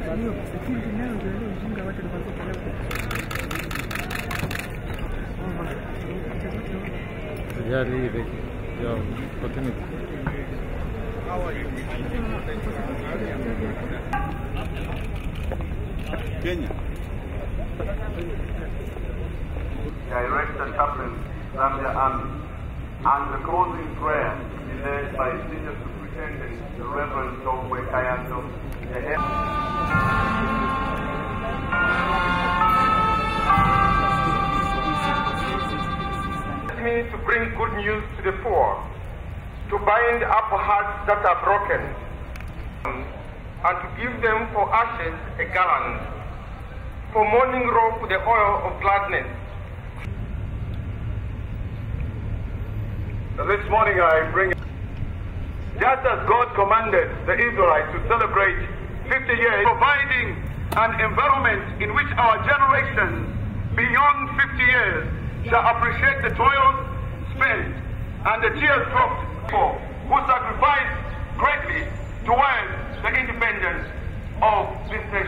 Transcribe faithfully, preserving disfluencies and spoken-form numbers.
Yeah, leave it. Yeah, opportunity. Kenya. Director Chaplain, Zambia Army, and the closing prayer is led by Senior Superintendent, the Reverend John Kayanto, the head. Me to bring good news to the poor, to bind up hearts that are broken, and to give them for ashes a garland, for mourning robe the oil of gladness. So this morning I bring, just as God commanded the Israelites to celebrate fifty years, providing an environment in which our generations beyond fifty years shall appreciate the toils spent and the tears dropped for who sacrificed greatly towards the independence of this nation.